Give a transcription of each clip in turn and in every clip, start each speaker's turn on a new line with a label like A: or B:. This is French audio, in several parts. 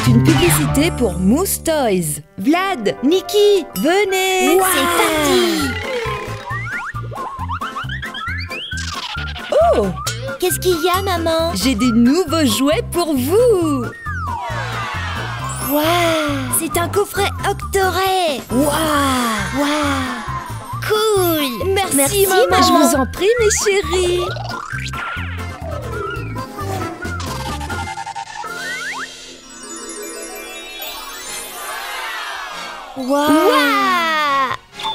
A: C'est une publicité pour Mousse Toys. Vlad, Niki, venez!
B: Wow. C'est parti!
A: Oh!
B: Qu'est-ce qu'il y a, maman?
A: J'ai des nouveaux jouets pour vous!
B: Waouh! C'est un coffret Octoray!
A: Waouh!
B: Waouh! Cool!
A: Merci, maman! Je vous en prie, mes chéris!
B: Waouh!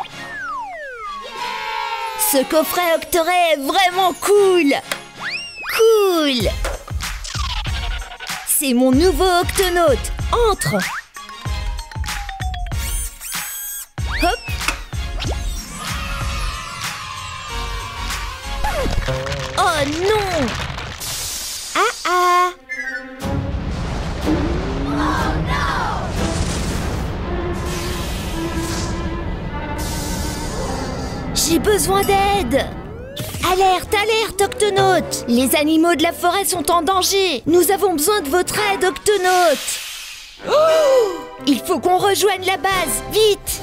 B: Ce coffret Octoray est vraiment cool! Cool!
A: C'est mon nouveau Octonaute! Entre! Hop!
B: Oh non! Ah ah! J'ai besoin d'aide! Alerte, alerte, Octonaute! Les animaux de la forêt sont en danger! Nous avons besoin de votre aide, Octonaute!
A: Oh! Il faut qu'on rejoigne la base!
B: Vite!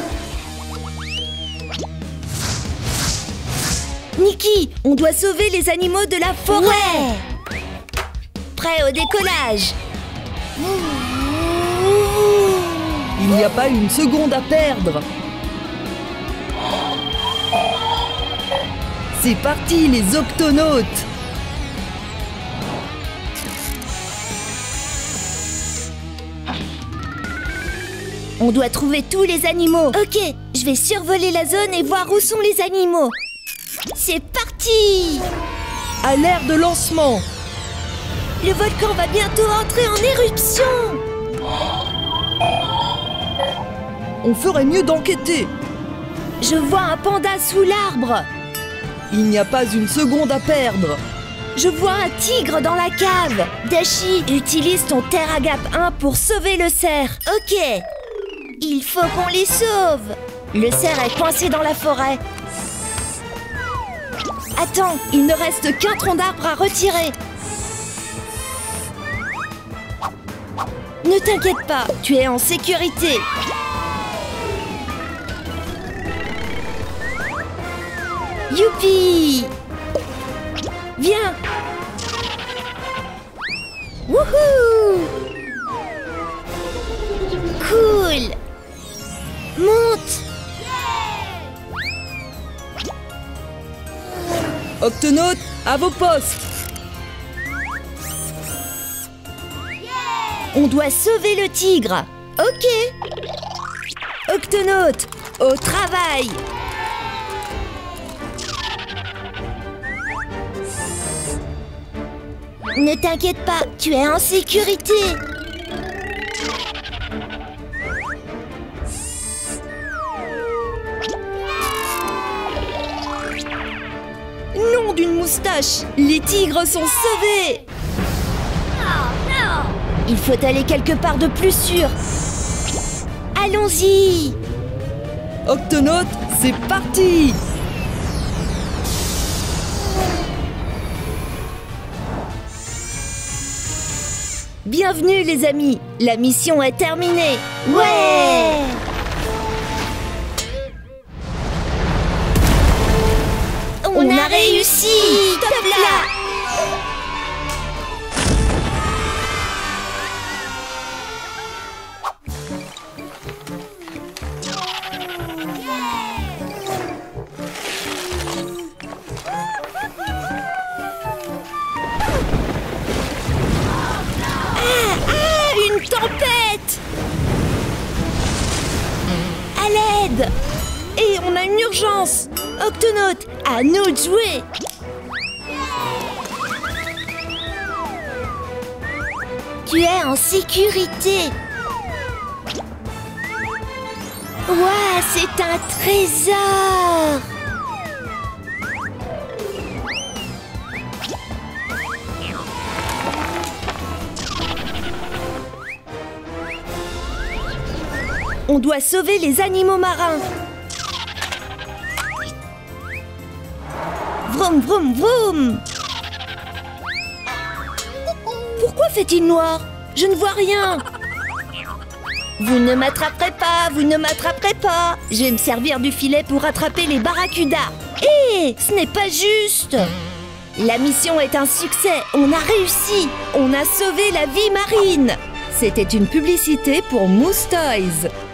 A: Niki, on doit sauver les animaux de la forêt!
B: Ouais! Prêt au décollage!
A: Il n'y a pas une seconde à perdre! C'est parti, les Octonautes!
B: On doit trouver tous les animaux. Ok, je vais survoler la zone et voir où sont les animaux. C'est parti!
A: Alerte de lancement!
B: Le volcan va bientôt entrer en éruption!
A: On ferait mieux d'enquêter!
B: Je vois un panda sous l'arbre.
A: Il n'y a pas une seconde à perdre!
B: Je vois un tigre dans la cave. Dashi, utilise ton Terragap 1 pour sauver le cerf. Ok. Il faut qu'on les sauve. Le cerf est coincé dans la forêt.
A: Attends, il ne reste qu'un tronc d'arbre à retirer.
B: Ne t'inquiète pas, tu es en sécurité. Youpi! Viens! Wouhou! Cool! Monte!
A: Octonautes, à vos postes!
B: On doit sauver le tigre. Ok.
A: Octonautes, au travail!
B: Ne t'inquiète pas, tu es en sécurité.
A: Nom d'une moustache! Les tigres sont sauvés!
B: Il faut aller quelque part de plus sûr. Allons-y.
A: Octonautes, c'est parti! Bienvenue les amis, la mission est terminée.
B: Ouais! On a réussi. Top là. Une tempête! À l'aide!
A: Et on a une urgence!
B: Octonautes, à nous de jouer! Tu es en sécurité! Ouah, c'est un trésor!
A: On doit sauver les animaux marins.
B: Vroom, vroom, vroom!
A: Pourquoi fait-il noir? Je ne vois rien.
B: Vous ne m'attraperez pas, vous ne m'attraperez pas. Je vais me servir du filet pour attraper les barracudas. Hé, ce n'est pas juste. La mission est un succès, on a réussi. On a sauvé la vie marine.
A: C'était une publicité pour Mousse Toys.